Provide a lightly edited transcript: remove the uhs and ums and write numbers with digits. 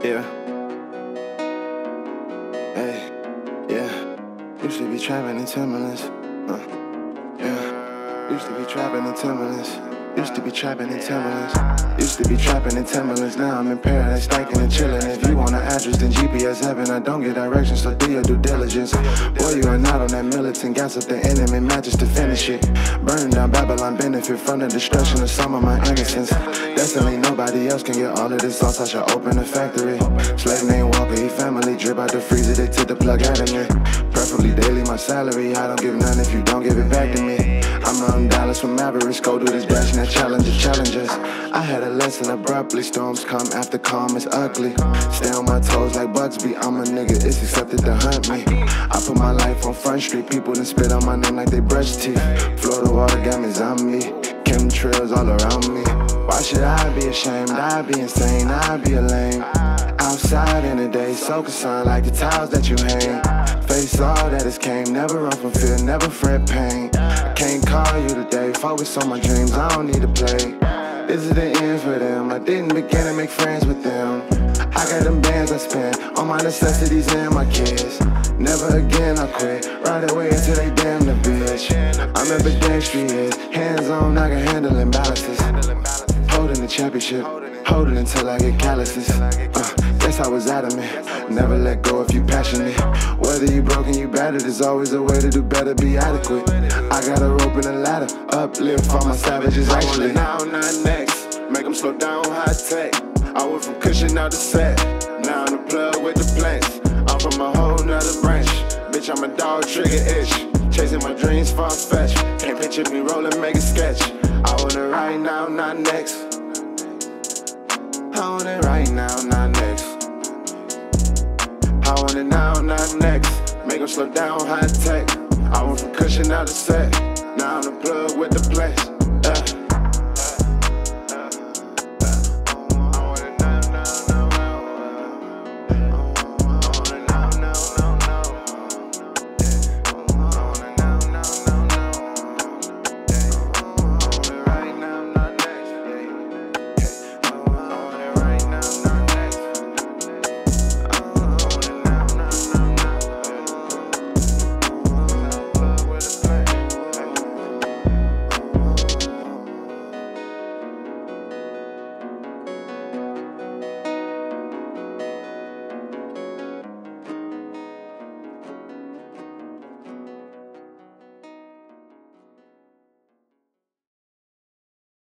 Yeah. Hey. Yeah. Used to be trapping in Timberlands. Yeah. Used to be trapping in Timberlands. Used to be trapping in Timberlands. Used to be trapping in Timberlands. Now I'm in paradise, stacking and chilling. If you want an address, then GPS heaven. I don't get directions, so do your due diligence. Boy, you are not on that militant. Gas up the enemy, matches to finish it. Burning down Babylon, benefit from the destruction of some of my innocence. Definitely nobody else can get all of this sauce. I should open a factory. Slave name Walker, he family. Drip out the freezer, they took the plug out of me. Preferably daily, my salary. I don't give none if you don't give it back to me. I'm on Dallas from Mavericks, go do this dash and that challenges. I had a lesson abruptly, storms come after calm is ugly. Stay on my toes like Bugsby, I'm a nigga, it's accepted to hunt me. I put my life on Front Street, people done spit on my name like they brush teeth. Florida water got me zombie, chemtrails all around me. Why should I be ashamed? I'd be insane, I'd be a lame. Outside in the day, so concerned like the towels that you hang. Face all that is came, never run from fear, never fret pain. I can't call you today, focus on my dreams, I don't need to play. This is the end for them, I didn't begin to make friends with them. I got them bands I spend on my necessities and my kids. Never again I quit, right away until they damn the bitch. I'm ambidextrous, hands on, I can handle imbalances. Holding the championship, hold it until I get calluses. Guess I was adamant, never let go if you passionate. Whether you broken, you battered, there's always a way to do better, be adequate. I got a rope and a ladder, uplift for my savages actually. Now, not next, make them slow down, high tech. I went from cushion out to set, now I'm the plug with the planks. I'm from a whole nother branch, bitch I'm a dog, trigger-ish. Chasing my dreams far-fetched, can't picture me rolling, make a sketch. I want it right now, not next. I want it right now, not next. I want it now, not next. Make them slow down, high tech. I went from cushion out to set, now I'm the plug with the planks.